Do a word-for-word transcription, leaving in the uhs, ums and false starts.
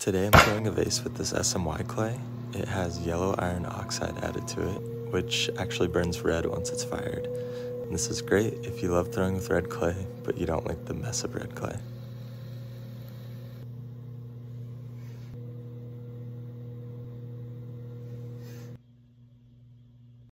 Today I'm throwing a vase with this S M Y clay. It has yellow iron oxide added to it, which actually burns red once it's fired. And this is great if you love throwing with red clay, but you don't like the mess of red clay.